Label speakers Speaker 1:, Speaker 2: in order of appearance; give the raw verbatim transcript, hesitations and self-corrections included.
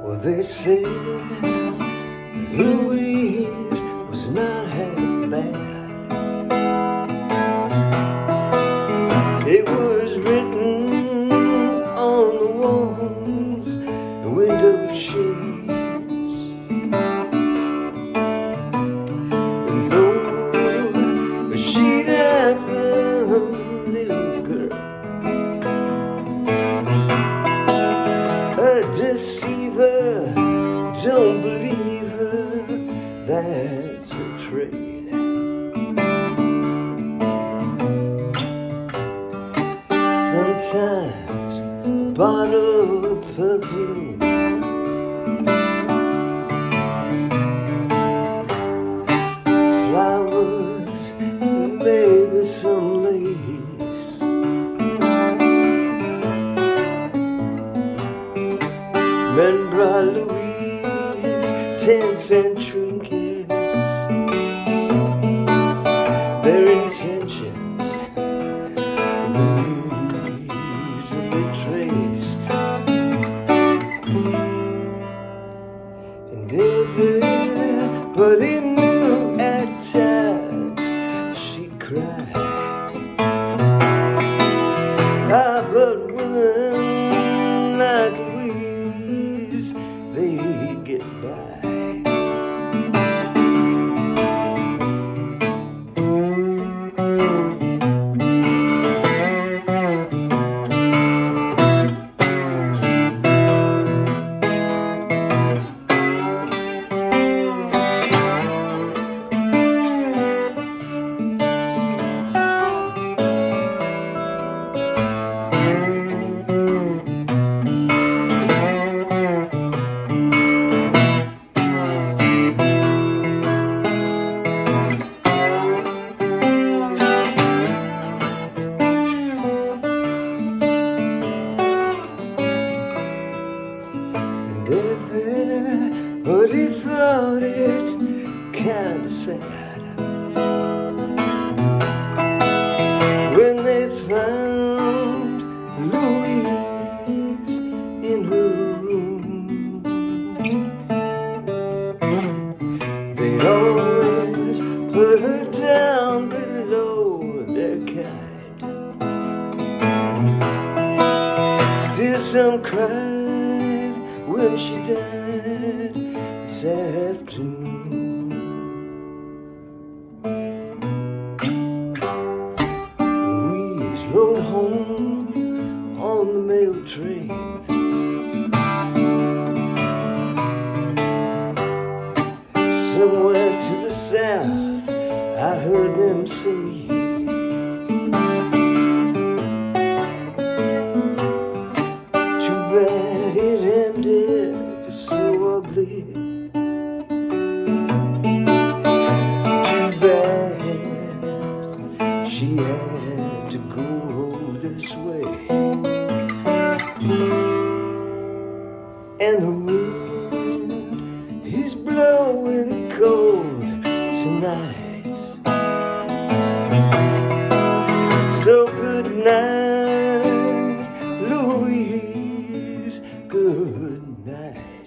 Speaker 1: Well, they said Louise was not half bad. It was written on the walls and window shades, and though she'd have a little girl, a deceiver, don't believe her, that's a trade. Sometimes a bottle of perfume, flowers, maybe some lace, men brought Louise ten cent trinkets. Their intentions easily traced, and everybody knew at times she cried. Ah, but women like Louise, they get by. But he thought it kinda sad when they found Louise in her room. They always put her down below their kind. Still some cried when she died this afternoon. Louise rode home on the mail train. Somewhere to the south, I heard them say, too bad it ended so ugly. Too bad she had to go this way. And the wind is blowing cold tonight. So good night, Louise, good night.